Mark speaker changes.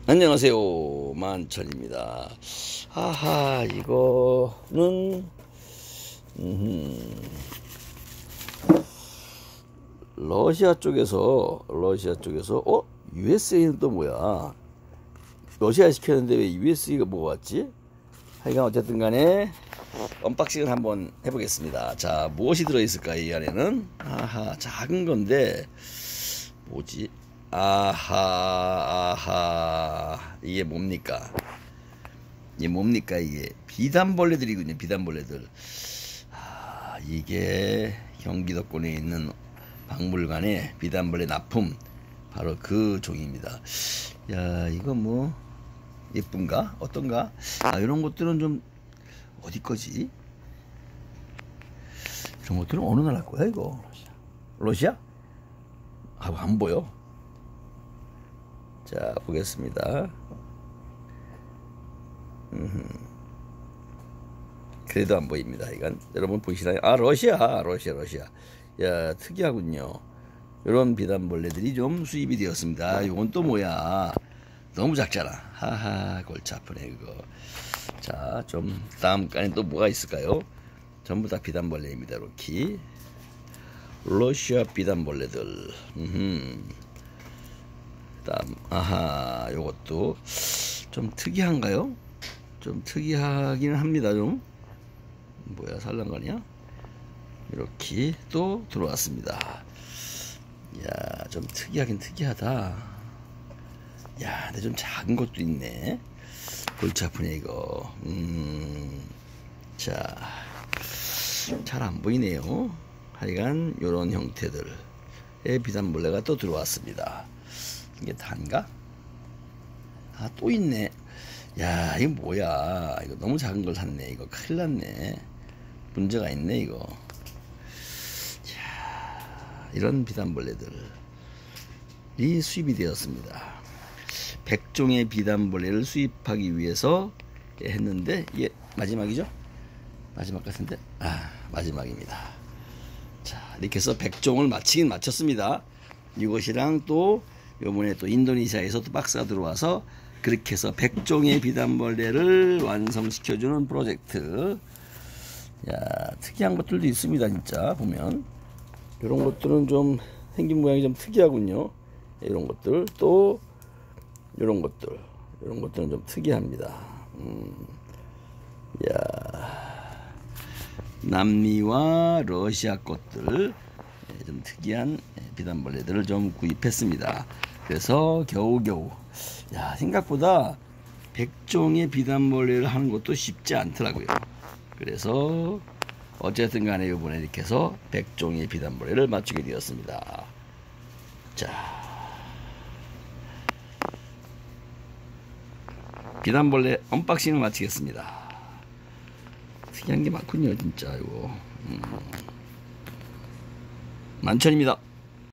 Speaker 1: 안녕하세요, 만천입니다. 하하, 이거는 러시아 쪽에서 USA는 또 뭐야? 러시아 시켰는데 왜 USA가 뭐가 왔지? 하여간 어쨌든 간에 언박싱을 한번 해보겠습니다. 자, 무엇이 들어있을까 이 안에는? 아하, 작은 건데 뭐지? 아하, 이게 뭡니까? 이게 비단벌레들이군요. 비단벌레들. 이게 경기도권에 있는 박물관의 비단벌레 납품, 바로 그 종입니다. 야, 이거 뭐 예쁜가? 어떤가? 이런 것들은 좀 어디 거지? 이런 것들은 어느 나라 거야 이거? 러시아? 안 보여. 자, 보겠습니다. 그래도 안 보입니다. 이건 여러분 보시나요? 러시아. 야, 특이하군요. 이런 비단벌레들이 좀 수입이 되었습니다. 이건 또 뭐야? 너무 작잖아. 하하, 골치 아프네 이거. 자, 좀 다음 간에 또 뭐가 있을까요? 전부 다 비단벌레입니다. 이렇게 러시아 비단벌레들. 다음, 요것도 좀 특이한가요? 좀 특이하기는 합니다. 좀 뭐야, 살랑거냐? 이렇게 또 들어왔습니다. 야, 좀 특이하긴 특이하다. 야, 근데 좀 작은 것도 있네. 골치 아프네 이거. 자, 잘 안 보이네요. 하여간 요런 형태들의 비단벌레가 또 들어왔습니다. 이게 단가? 또 있네. 야, 이거 뭐야? 이거 너무 작은 걸 샀네. 이거 큰일 났네. 문제가 있네 이거. 자, 이런 비단벌레들이 수입이 되었습니다. 100종의 비단벌레를 수입하기 위해서 했는데, 이게 마지막이죠? 마지막 같은데? 마지막입니다. 자, 이렇게 해서 100종을 마치긴 마쳤습니다. 이것이랑 또 요번에 또 인도네시아에서 또 박스가 들어와서 그렇게 해서 100종의 비단벌레를 완성시켜주는 프로젝트. 야, 특이한 것들도 있습니다. 진짜 보면 이런 것들은 좀 생긴 모양이 좀 특이하군요. 이런 것들, 또 이런 것들은 좀 특이합니다. 야, 남미와 러시아 것들, 좀 특이한 비단벌레들을 좀 구입했습니다. 그래서 겨우겨우, 야, 생각보다 100종의 비단벌레를 하는 것도 쉽지 않더라고요. 그래서 어쨌든 간에 이번에 이렇게 해서 100종의 비단벌레를 맞추게 되었습니다. 자, 비단벌레 언박싱을 마치겠습니다. 특이한 게 많군요 진짜 이거. 만천입니다.